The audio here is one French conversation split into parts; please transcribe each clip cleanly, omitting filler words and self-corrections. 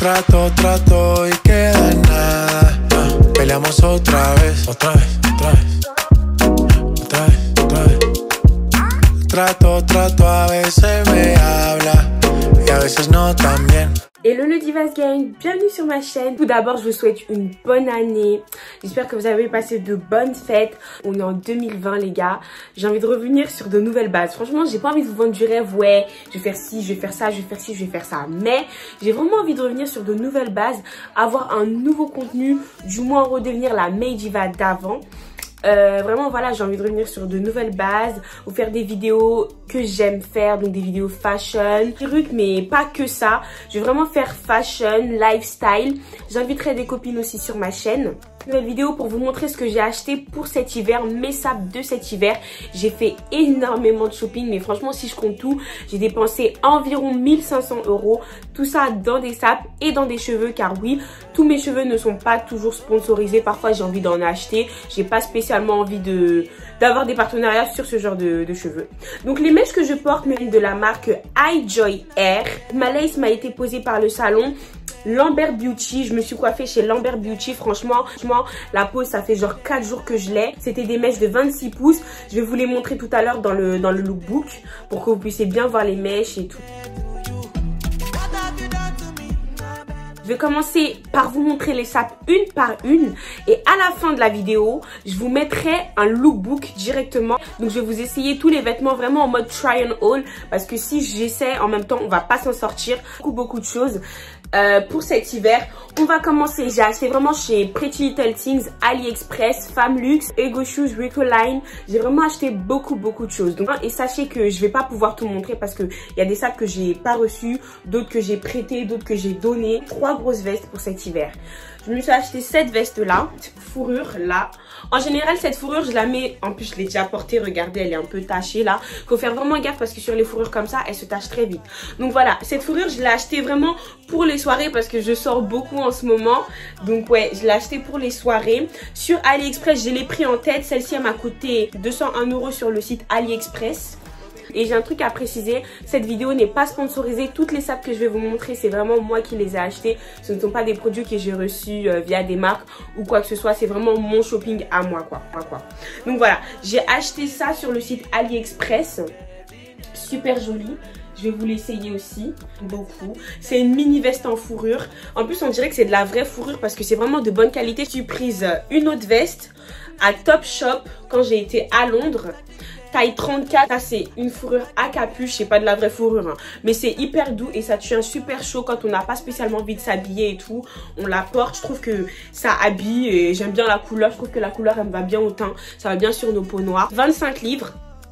Trato y queda en nada. Peleamos otra vez. Trato, a veces me habla y a veces no también. Hello le Divas Gang, bienvenue sur ma chaîne. Tout d'abord, je vous souhaite une bonne année. J'espère que vous avez passé de bonnes fêtes. On est en 2020 les gars. J'ai envie de revenir sur de nouvelles bases. Franchement, j'ai pas envie de vous vendre du rêve. Ouais, je vais faire ci, je vais faire ça, je vais faire ci, je vais faire ça. Mais j'ai vraiment envie de revenir sur de nouvelles bases, avoir un nouveau contenu, du moins redevenir la May Diva d'avant. Vraiment voilà, j'ai envie de revenir sur de nouvelles bases, vous faire des vidéos que j'aime faire, donc des vidéos fashion, trucs, mais pas que ça. Je vais vraiment faire fashion, lifestyle. J'inviterai des copines aussi sur ma chaîne. Nouvelle vidéo pour vous montrer ce que j'ai acheté pour cet hiver, mes sapes de cet hiver. J'ai fait énormément de shopping, mais franchement si je compte tout, j'ai dépensé environ 1500 €. Tout ça dans des sapes et dans des cheveux, car oui, tous mes cheveux ne sont pas toujours sponsorisés. Parfois j'ai envie d'en acheter, j'ai pas spécialement envie d'avoir des partenariats sur ce genre de cheveux. Donc les mèches que je porte viennent de la marque iJoy Hair. Ma lace m'a été posée par le salon Lambert Beauty. Je me suis coiffée chez Lambert Beauty. Franchement, la pose, ça fait genre 4 jours que je l'ai. C'était des mèches de 26 pouces. Je vais vous les montrer tout à l'heure dans le lookbook pour que vous puissiez bien voir les mèches et tout. Je vais commencer par vous montrer les sapes une par une et à la fin de la vidéo, je vous mettrai un lookbook directement. Donc je vais vous essayer tous les vêtements vraiment en mode try and haul parce que si j'essaie en même temps, on va pas s'en sortir. Beaucoup de choses. Pour cet hiver, on va commencer. J'ai acheté vraiment chez Pretty Little Things, AliExpress, Famlux, Ego Shoes, Ricoline. J'ai vraiment acheté beaucoup de choses. Donc, et sachez que je vais pas pouvoir tout montrer parce que il y a des sapes que j'ai pas reçues, d'autres que j'ai prêtées, d'autres que j'ai données. 3 grosses vestes pour cet hiver. Je me suis acheté cette veste là, fourrure là. En général cette fourrure je la mets, en plus je l'ai déjà portée, regardez elle est un peu tachée là. Faut faire vraiment gaffe parce que sur les fourrures comme ça elle se tache très vite. Donc voilà, cette fourrure je l'ai achetée vraiment pour les soirées parce que je sors beaucoup en ce moment. Donc ouais, je l'ai achetée pour les soirées. Sur AliExpress je l'ai pris en tête, celle-ci elle m'a coûté 201 € sur le site AliExpress. Et j'ai un truc à préciser, cette vidéo n'est pas sponsorisée. Toutes les sapes que je vais vous montrer, c'est vraiment moi qui les ai achetées. Ce ne sont pas des produits que j'ai reçus via des marques ou quoi que ce soit. C'est vraiment mon shopping à moi, quoi. Donc voilà, j'ai acheté ça sur le site AliExpress. Super joli. Je vais vous l'essayer aussi, beaucoup. C'est une mini veste en fourrure. En plus, on dirait que c'est de la vraie fourrure parce que c'est vraiment de bonne qualité. Je suis prise une autre veste à Topshop quand j'ai été à Londres. Taille 34, ça c'est une fourrure à capuche, c'est pas de la vraie fourrure hein. Mais c'est hyper doux et ça tient super chaud quand on n'a pas spécialement envie de s'habiller et tout. On la porte, je trouve que ça habille et j'aime bien la couleur, je trouve que la couleur elle me va bien au teint, ça va bien sur nos peaux noires. 25 livres.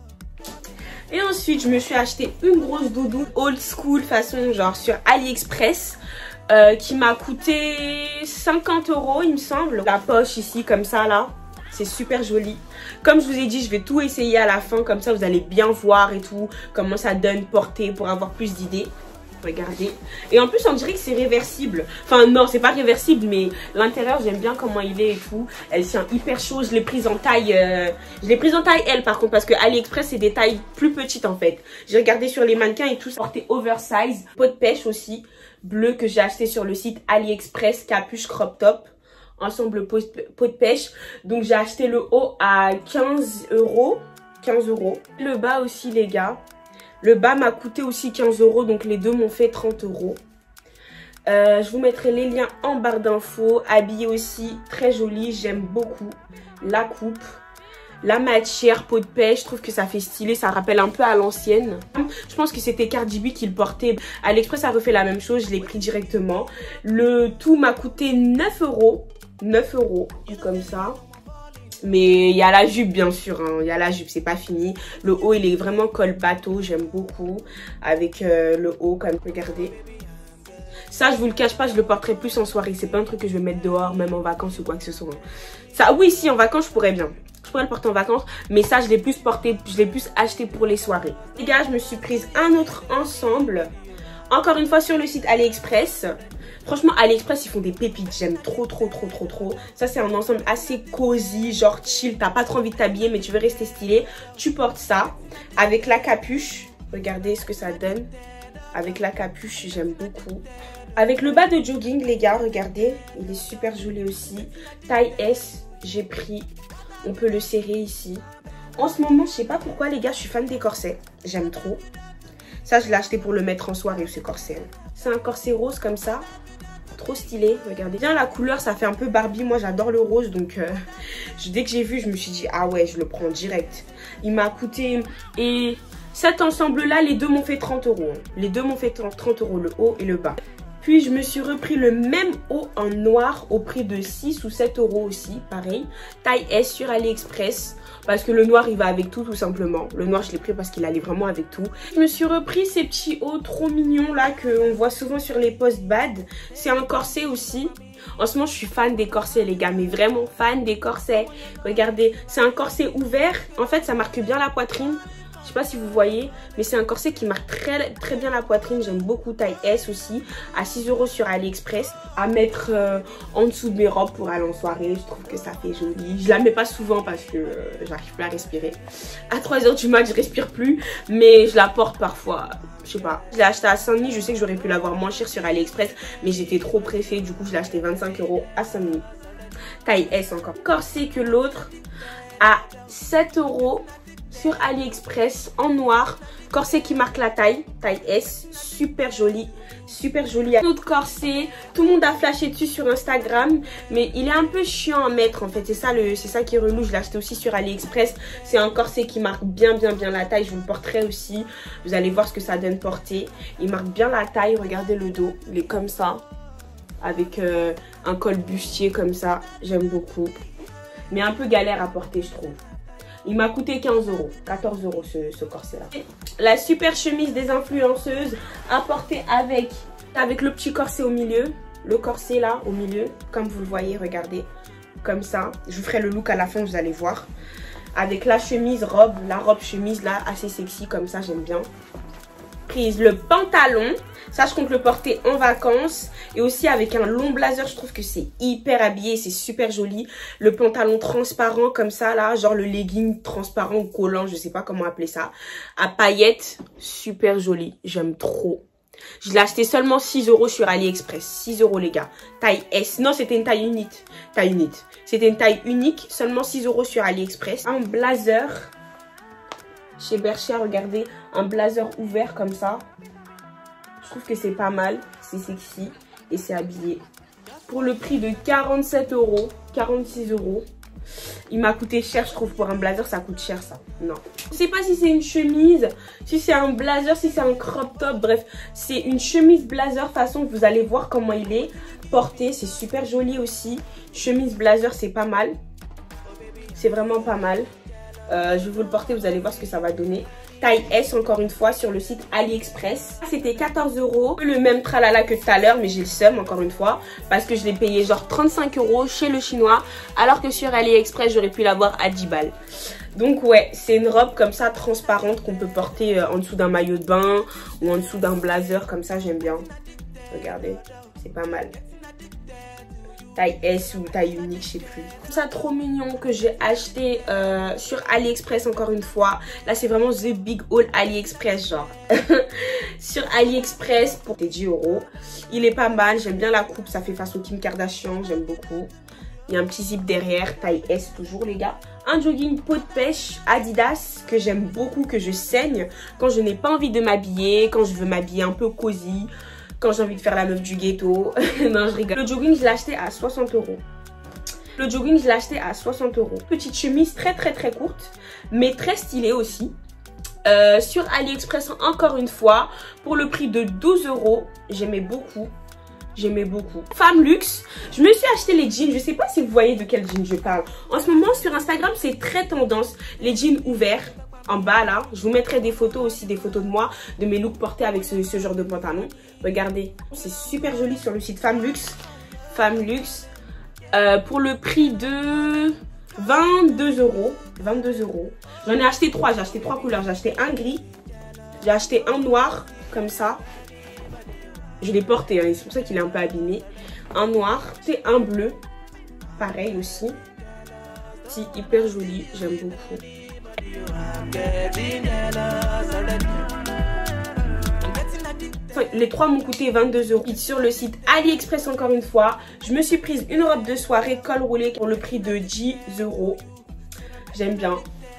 Et ensuite je me suis acheté une grosse doudou old school façon genre sur AliExpress. Qui m'a coûté 50 € il me semble. La poche ici comme ça là. C'est super joli. Comme je vous ai dit, je vais tout essayer à la fin. Comme ça, vous allez bien voir et tout. Comment ça donne portée pour avoir plus d'idées. Regardez. Et en plus, on dirait que c'est réversible. Enfin, non, c'est pas réversible. Mais l'intérieur, j'aime bien comment il est et tout. Elle tient hyper chaud. Je l'ai prise en taille... Je l'ai prise en taille L par contre. Parce que AliExpress, c'est des tailles plus petites en fait. J'ai regardé sur les mannequins et tout. Porté oversize. Peau de pêche aussi. Bleu que j'ai acheté sur le site AliExpress. Capuche crop top. Ensemble peau de pêche. Donc j'ai acheté le haut à 15 €. 15 €. Le bas aussi les gars. Le bas m'a coûté aussi 15 €. Donc les deux m'ont fait 30 €. Je vous mettrai les liens en barre d'infos. Habillé aussi très joli. J'aime beaucoup la coupe. La matière peau de pêche, je trouve que ça fait stylé, ça rappelle un peu à l'ancienne. Je pense que c'était Cardi B qui le portait. AliExpress a refait la même chose, je l'ai pris directement. Le tout m'a coûté 9 €. 9 € comme ça. Mais il y a la jupe bien sûr, hein. Il y a la jupe, c'est pas fini. Le haut il est vraiment col bateau, j'aime beaucoup. Avec le haut comme, regardez. Ça je vous le cache pas, je le porterai plus en soirée. C'est pas un truc que je vais mettre dehors, même en vacances ou quoi que ce soit. Ça oui, si en vacances je pourrais bien. Je pourrais le porter en vacances, mais ça je l'ai plus porté, je l'ai plus acheté pour les soirées. Les gars, je me suis prise un autre ensemble. Encore une fois sur le site AliExpress. Franchement, AliExpress, ils font des pépites. J'aime trop. Ça, c'est un ensemble assez cosy, genre chill. T'as pas trop envie de t'habiller, mais tu veux rester stylé. Tu portes ça avec la capuche. Regardez ce que ça donne. Avec la capuche, j'aime beaucoup. Avec le bas de jogging, les gars, regardez. Il est super joli aussi. Taille S, j'ai pris. On peut le serrer ici. En ce moment, je sais pas pourquoi, les gars, je suis fan des corsets. J'aime trop. Ça, je l'ai acheté pour le mettre en soirée, ce corset. C'est un corset rose comme ça. Trop stylé, regardez bien la couleur, ça fait un peu Barbie. Moi j'adore le rose, donc dès que j'ai vu, je me suis dit ah ouais, je le prends direct. Il m'a coûté, et cet ensemble là, les deux m'ont fait 30 €. Les deux m'ont fait 30 €, le haut et le bas. Puis je me suis repris le même haut en noir au prix de 6 ou 7 € aussi, pareil. Taille S sur AliExpress. Parce que le noir il va avec tout simplement. Le noir je l'ai pris parce qu'il allait vraiment avec tout. Je me suis repris ces petits hauts trop mignons là qu'on voit souvent sur les posts bad. C'est un corset aussi. En ce moment je suis fan des corsets les gars, mais vraiment fan des corsets. Regardez, c'est un corset ouvert. En fait ça marque bien la poitrine. Je sais pas si vous voyez, mais c'est un corset qui marque très bien la poitrine. J'aime beaucoup, taille S aussi, à 6 € sur AliExpress. À mettre en dessous de mes robes pour aller en soirée. Je trouve que ça fait joli. Je la mets pas souvent parce que j'arrive plus à respirer. À 3 h du mat, je respire plus, mais je la porte parfois. Je sais pas. Je l'ai acheté à Saint-Denis. Je sais que j'aurais pu l'avoir moins cher sur AliExpress, mais j'étais trop pressée. Du coup, je l'ai acheté 25 € à Saint-Denis. Taille S encore. Corset que l'autre à 7 €. Sur AliExpress en noir, corset qui marque la taille, taille S, super joli, super joli. Un autre corset, tout le monde a flashé dessus sur Instagram, mais il est un peu chiant à mettre en fait, c'est ça qui est relou. Je l'ai acheté aussi sur AliExpress. C'est un corset qui marque bien la taille, je vous le porterai aussi. Vous allez voir ce que ça donne porter. Il marque bien la taille, regardez le dos, il est comme ça, avec un col bustier comme ça, j'aime beaucoup. Mais un peu galère à porter je trouve. Il m'a coûté 15 €, 14 € ce corset-là. La super chemise des influenceuses à porter avec le petit corset au milieu. Le corset là, au milieu, comme vous le voyez, regardez. Comme ça. Je vous ferai le look à la fin, vous allez voir. Avec la chemise, robe, la robe chemise là, assez sexy, comme ça, j'aime bien. Prise le pantalon. Ça, je compte le porter en vacances. Et aussi avec un long blazer, je trouve que c'est hyper habillé. C'est super joli. Le pantalon transparent comme ça, là. Genre le legging transparent ou collant. Je sais pas comment appeler ça. À paillettes. Super joli. J'aime trop. Je l'ai acheté seulement 6 € sur AliExpress. 6 € les gars. Taille S. Non, c'était une taille unique. C'était une taille unique. Seulement 6 € sur AliExpress. Un blazer. Chez Bershka, regardez. Un blazer ouvert comme ça. Je trouve que c'est pas mal, c'est sexy et c'est habillé. Pour le prix de 47 €, 46 €. Il m'a coûté cher, je trouve, pour un blazer, ça coûte cher ça. Non. Je sais pas si c'est une chemise, si c'est un blazer, si c'est un crop top, bref. C'est une chemise blazer façon, vous allez voir comment il est porté. C'est super joli aussi. Chemise blazer, c'est pas mal. C'est vraiment pas mal. Je vais vous le porter, vous allez voir ce que ça va donner. Taille S encore une fois sur le site AliExpress. C'était 14 €. Le même tralala que tout à l'heure, mais j'ai le seum encore une fois. Parce que je l'ai payé genre 35 € chez le chinois. Alors que sur AliExpress, j'aurais pu l'avoir à 10 balles. Donc ouais, c'est une robe comme ça transparente qu'on peut porter en dessous d'un maillot de bain. Ou en dessous d'un blazer comme ça, j'aime bien. Regardez, c'est pas mal. Taille S ou taille unique, je sais plus. Ça trop mignon que j'ai acheté sur AliExpress encore une fois. Là c'est vraiment the big haul AliExpress genre. Sur AliExpress pour 10 €. Il est pas mal, j'aime bien la coupe, ça fait façon Kim Kardashian, j'aime beaucoup. Il y a un petit zip derrière, taille S toujours les gars. Un jogging peau de pêche Adidas que j'aime beaucoup, que je saigne quand je n'ai pas envie de m'habiller, quand je veux m'habiller un peu cosy. Quand j'ai envie de faire la meuf du ghetto. Non, je rigole. Le jogging, je l'ai acheté à 60 €. Le jogging, je l'ai acheté à 60 €. Petite chemise très courte, mais très stylée aussi. Sur AliExpress, encore une fois, pour le prix de 12 €. J'aimais beaucoup. Femme luxe, je me suis acheté les jeans. Je sais pas si vous voyez de quel jean je parle. En ce moment, sur Instagram, c'est très tendance. Les jeans ouverts. En bas là, je vous mettrai des photos aussi, des photos de moi, de mes looks portés avec ce genre de pantalon. Regardez, c'est super joli sur le site Femme Luxe. Pour le prix de 22 €. 22 €. J'en ai acheté 3, j'ai acheté 3 couleurs. J'ai acheté un gris, j'ai acheté un noir, comme ça. Je l'ai porté, hein, c'est pour ça qu'il est un peu abîmé. Un noir, c'est un bleu, pareil aussi. C'est hyper joli, j'aime beaucoup. Enfin, les 3 m'ont coûté 22 €. Sur le site AliExpress encore une fois, je me suis prise une robe de soirée col roulé pour le prix de 10 €. J'aime bien.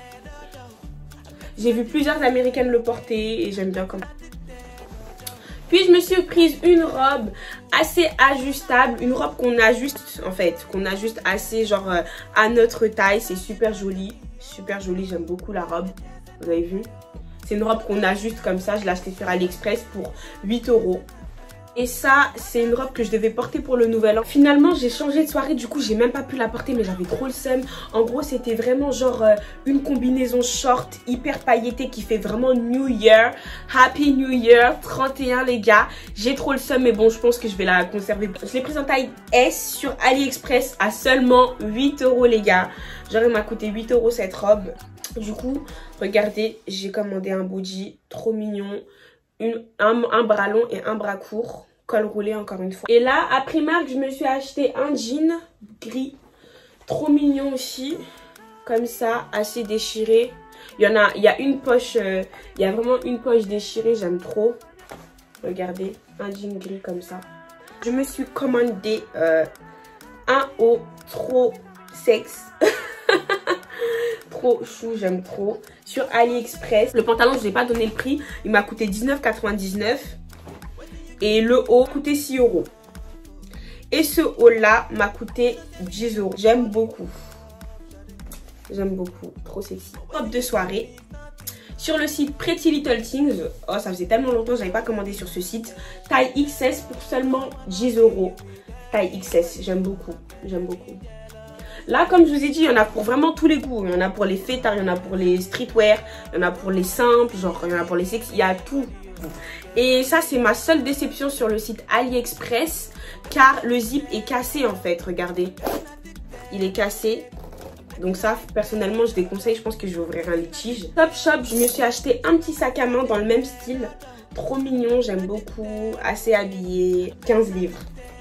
J'ai vu plusieurs américaines le porter et j'aime bien comme ça. Puis je me suis prise une robe assez ajustable, une robe qu'on ajuste en fait, qu'on ajuste assez genre à notre taille. C'est super joli, j'aime beaucoup la robe, vous avez vu. C'est une robe qu'on ajuste comme ça, je l'ai achetée sur AliExpress pour 8 €. Et ça, c'est une robe que je devais porter pour le nouvel an. Finalement, j'ai changé de soirée, du coup, j'ai même pas pu la porter, mais j'avais trop le seum. En gros, c'était vraiment genre une combinaison short hyper pailletée qui fait vraiment New Year. Happy New Year, 31 les gars. J'ai trop le seum, mais bon, je pense que je vais la conserver. Je l'ai prise en taille S sur AliExpress à seulement 8 € les gars. Genre, elle m'a coûté 8 € cette robe. Du coup, regardez, j'ai commandé un body trop mignon. Un bras long et un bras court, col roulé encore une fois. Et là, à Primark, je me suis acheté un jean gris, trop mignon aussi, comme ça, assez déchiré. Il y a une poche, il y a vraiment une poche déchirée, j'aime trop. Regardez, un jean gris comme ça. Je me suis commandé un haut trop sexe. Trop chou, j'aime trop. Sur AliExpress. Le pantalon, je n'ai pas donné le prix. Il m'a coûté 19,99 €. Et le haut coûtait 6 €. Et ce haut là m'a coûté 10 €. J'aime beaucoup. J'aime beaucoup. Trop sexy. Robe de soirée. Sur le site Pretty Little Things. Oh, ça faisait tellement longtemps que je n'avais pas commandé sur ce site. Taille XS pour seulement 10 €. Taille XS. J'aime beaucoup. J'aime beaucoup. Là, comme je vous ai dit, il y en a pour vraiment tous les goûts. Il y en a pour les fêtards, il y en a pour les streetwear, il y en a pour les simples, genre il y en a pour les sexy, il y a tout. Et ça, c'est ma seule déception sur le site AliExpress, car le zip est cassé en fait, regardez. Il est cassé. Donc ça, personnellement, je déconseille, je pense que je vais ouvrir un litige. Top Shop, je me suis acheté un petit sac à main dans le même style. Trop mignon, j'aime beaucoup, assez habillé, 15 livres.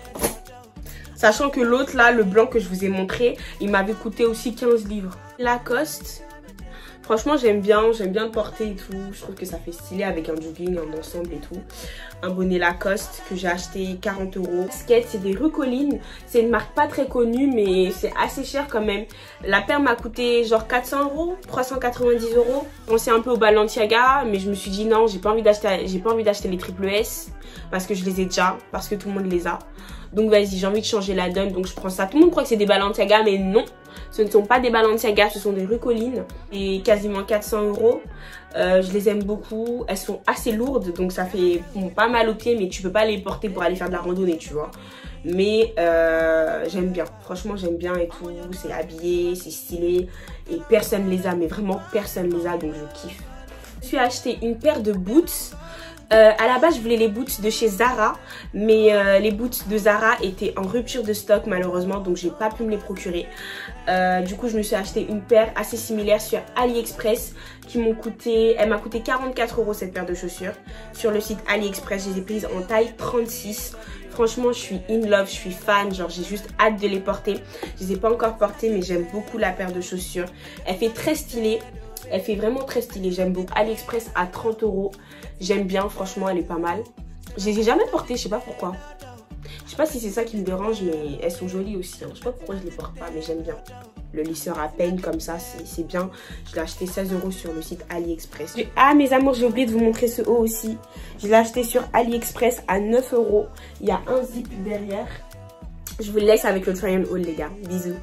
Sachant que l'autre là, le blanc que je vous ai montré, il m'avait coûté aussi 15 livres. Lacoste, franchement j'aime bien le porter et tout. Je trouve que ça fait stylé avec un jogging, un ensemble et tout. Un bonnet Lacoste que j'ai acheté 40 €. Skate, c'est des Rucolines. C'est une marque pas très connue mais c'est assez cher quand même. La paire m'a coûté genre 400 €, 390 €. Je pensais un peu au Balenciaga mais je me suis dit non, j'ai pas envie d'acheter les triple S parce que je les ai déjà, parce que tout le monde les a. Donc vas-y, j'ai envie de changer la donne, donc je prends ça. Tout le monde croit que c'est des Balenciaga, mais non. Ce ne sont pas des Balenciaga, ce sont des Rucolines. Et quasiment 400 €. Je les aime beaucoup. Elles sont assez lourdes, donc ça fait pas mal aux pieds, mais tu peux pas les porter pour aller faire de la randonnée, tu vois. Mais j'aime bien. Franchement, j'aime bien et tout. C'est habillé, c'est stylé. Et personne les a, mais vraiment personne les a, donc je kiffe. Je me suis acheté une paire de boots. À la base je voulais les boots de chez Zara, mais les boots de Zara étaient en rupture de stock malheureusement, donc j'ai pas pu me les procurer. Du coup je me suis acheté une paire assez similaire sur AliExpress qui m'ont coûté, elle m'a coûté 44 € cette paire de chaussures. Sur le site AliExpress, je les ai prises en taille 36. Franchement je suis in love, je suis fan, genre j'ai juste hâte de les porter. Je les ai pas encore portées mais j'aime beaucoup la paire de chaussures. Elle fait très stylée. Elle fait vraiment très stylée, j'aime beaucoup. AliExpress à 30 €. J'aime bien, franchement, elle est pas mal. Je les ai jamais portées, je sais pas pourquoi. Je sais pas si c'est ça qui me dérange, mais elles sont jolies aussi. Hein. Je sais pas pourquoi je les porte pas, mais j'aime bien. Le lisseur à peine comme ça, c'est bien. Je l'ai acheté 16 € sur le site AliExpress. Ah mes amours, j'ai oublié de vous montrer ce haut aussi. Je l'ai acheté sur AliExpress à 9 €. Il y a un zip derrière. Je vous laisse avec le try on haul les gars. Bisous.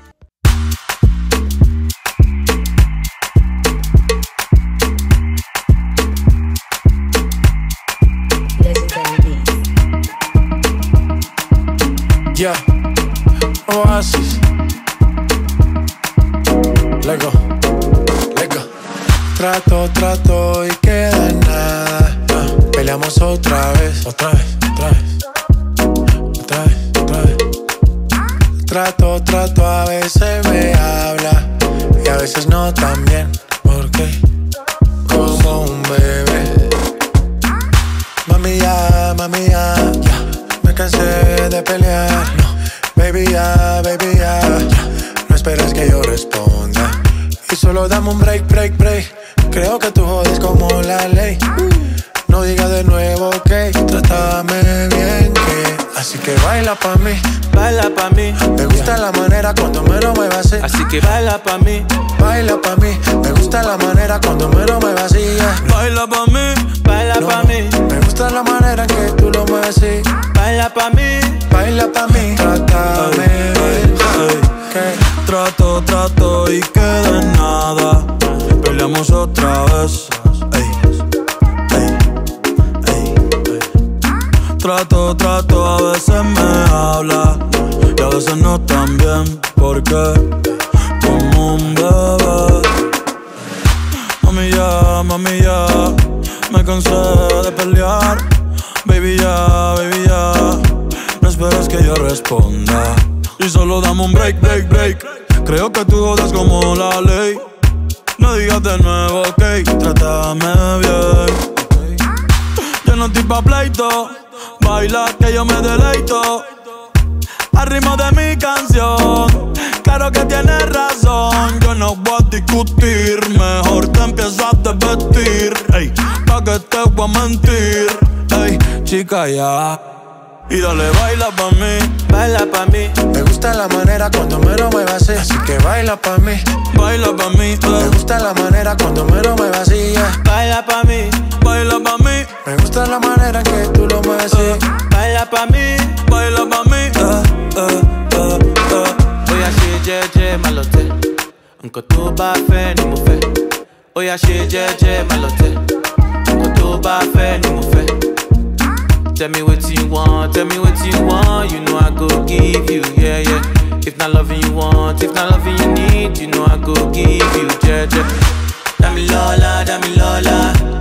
Yeah, Oasis. Lego. Trato y queda nada. Peleamos otra vez. Trato, a veces me habla y a veces no tan bien. Porque como un bebé. Mami ya. Me cansé de pelear, no. Baby ya. No esperes que yo responda. Y solo dame un break. Creo que tú jodes como la ley. No digas de nuevo, ok. Así que baila pa' mí, baila pa' mí. Me gusta la manera cuando me lo muevas así. Así que baila pa' mí, baila pa' mí. Me gusta la manera cuando me lo muevas así, yeah. Baila pa' mí, baila pa' mí. Me gusta la manera en que tú lo mueves así. Baila pa' mí, baila pa' mí. Trátame bien. Trato y que de nada peleamos otra vez. Trato, a veces me habla y a veces no tan bien, porque como un bebé. Mami ya, me cansé de pelear. Baby ya, no esperes que yo responda. Y solo dame un break. Creo que tú jodas como la ley. No digas de nuevo, ok, trátame bien. Yo no estoy pa' pleito, baila que yo me deleito. Al ritmo de mi canción, claro que tienes razón. Yo no voy a discutir, mejor te empiezas a desvestir, ey, pa' que te voy a mentir, ey, chica ya. Y dale, baila pa' mí. Me gusta la manera cuando me lo muevas así. Así que baila pa' mí, Me gusta la manera cuando me lo muevas así, yeah. Baila pa' mí, Me gusta la manera en que tú lo mueves así. Baila pa' mí, Oya ṣe jẹ́jẹ́ má lọ tẹ̀, nǹkan tó bá fẹ́ ni mo fẹ́. Oya ṣe jẹ́jẹ́ má lọ tẹ̀, nǹkan tó bá fẹ́ ni mo fẹ́. Tell me what you want, you know I go give you, yeah. If not loving you want, if not loving you need, you know I go give you, yeah. Dami Lola,